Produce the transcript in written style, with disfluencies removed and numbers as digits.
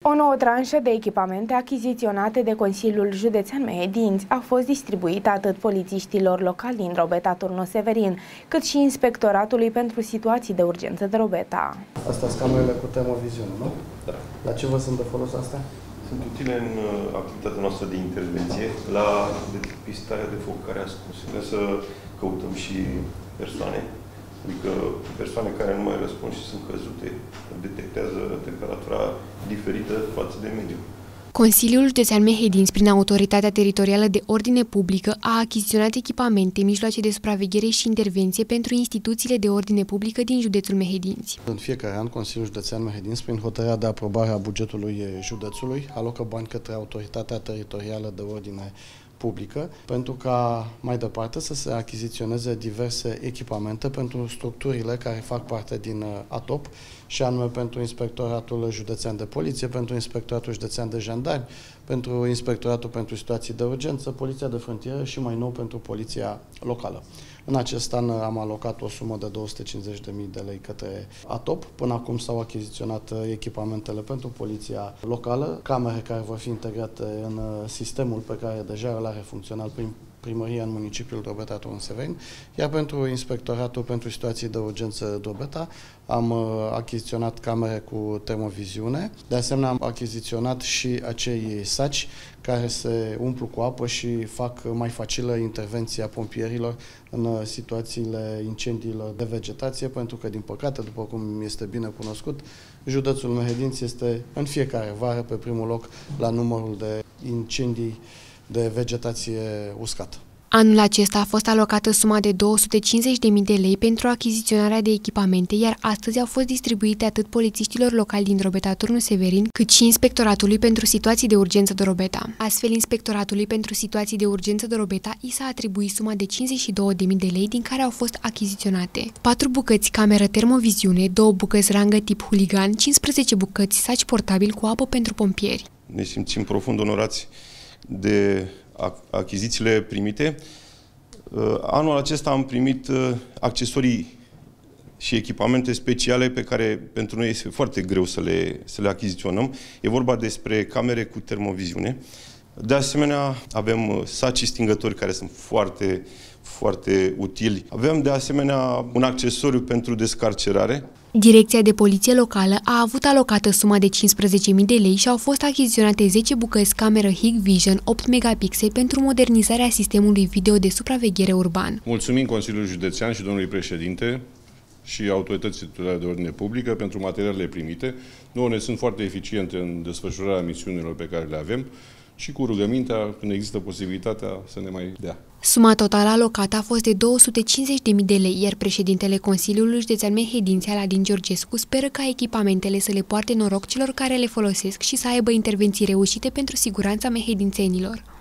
O nouă tranșă de echipamente achiziționate de Consiliul Județean Mehedinți a fost distribuită atât polițiștilor locali din Drobeta Turnul Severin, cât și Inspectoratului pentru Situații de Urgență Drobeta. Astea sunt camerele cu termoviziune, nu? Da. La ce vă sunt de folos astea? Sunt utile în activitatea noastră de intervenție la depistarea de foc care a scurs. Trebuie să căutăm și persoane, adică persoane care nu mai răspund și sunt căzute, detectează temperatura diferită față de mediu. Consiliul Județean Mehedinți, prin Autoritatea Teritorială de Ordine Publică, a achiziționat echipamente, mijloace de supraveghere și intervenție pentru instituțiile de ordine publică din județul Mehedinți. În fiecare an, Consiliul Județean Mehedinți, prin hotărârea de aprobare a bugetului județului, alocă bani către Autoritatea Teritorială de Ordine Publică, pentru ca mai departe să se achiziționeze diverse echipamente pentru structurile care fac parte din ATOP, și anume pentru Inspectoratul Județean de Poliție, pentru Inspectoratul Județean de Jandarmi, pentru Inspectoratul pentru Situații de Urgență, Poliția de Frontieră și mai nou pentru Poliția Locală. În acest an am alocat o sumă de 250.000 de lei către ATOP. Până acum s-au achiziționat echipamentele pentru Poliția Locală, camere care vor fi integrate în sistemul pe care deja îl are funcțional prin primăria în municipiul Drobeta Turnul Severin, iar pentru Inspectoratul pentru Situații de Urgență Drobeta am achiziționat camere cu termoviziune. De asemenea, am achiziționat și acei saci care se umplu cu apă și fac mai facilă intervenția pompierilor în situațiile incendiilor de vegetație, pentru că, din păcate, după cum este bine cunoscut, județul Mehedinți este în fiecare vară pe primul loc la numărul de incendii de vegetație uscată. Anul acesta a fost alocată suma de 250.000 de lei pentru achiziționarea de echipamente, iar astăzi au fost distribuite atât polițiștilor locali din Drobeta Turnul Severin, cât și Inspectoratului pentru Situații de Urgență Drobeta. Astfel, Inspectoratului pentru Situații de Urgență Drobeta i s-a atribuit suma de 52.000 de lei, din care au fost achiziționate 4 bucăți cameră termoviziune, 2 bucăți rangă tip huligan, 15 bucăți saci portabil cu apă pentru pompieri. Ne simțim profund onorați de achizițiile primite. Anul acesta am primit accesorii și echipamente speciale pe care pentru noi este foarte greu să le achiziționăm. E vorba despre camere cu termoviziune. De asemenea, avem saci stingători care sunt foarte, foarte utili. Avem de asemenea un accesoriu pentru descarcerare. Direcția de Poliție Locală a avut alocată suma de 15.000 de lei și au fost achiziționate 10 bucăți cameră Hikvision 8 megapixeli pentru modernizarea sistemului video de supraveghere urban. Mulțumim Consiliului Județean și domnului președinte și autorității de ordine publică pentru materialele primite. Nouă ne sunt foarte eficiente în desfășurarea misiunilor pe care le avem și cu rugămintea, când există posibilitatea, să ne mai dea. Suma totală alocată a fost de 250.000 de lei, iar președintele Consiliului Județean Mehedinți, Aladin Georgescu, speră ca echipamentele să le poarte noroc celor care le folosesc și să aibă intervenții reușite pentru siguranța mehedințenilor.